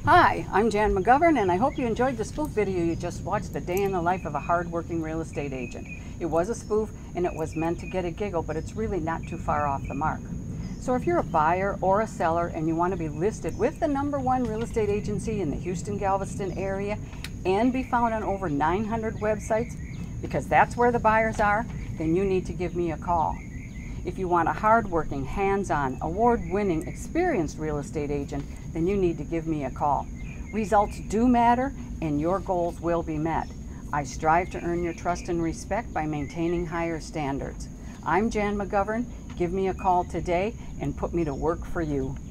Hi, I'm Jan McGovern, and I hope you enjoyed the spoof video you just watched, The Day in the Life of a Hard-Working Real Estate Agent. It was a spoof, and it was meant to get a giggle, but it's really not too far off the mark. So if you're a buyer or a seller and you want to be listed with the #1 real estate agency in the Houston-Galveston area and be found on over 900 websites, because that's where the buyers are, then you need to give me a call. If you want a hard-working, hands-on, award-winning, experienced real estate agent, then you need to give me a call. Results do matter, and your goals will be met. I strive to earn your trust and respect by maintaining higher standards. I'm Jan McGovern. Give me a call today and put me to work for you.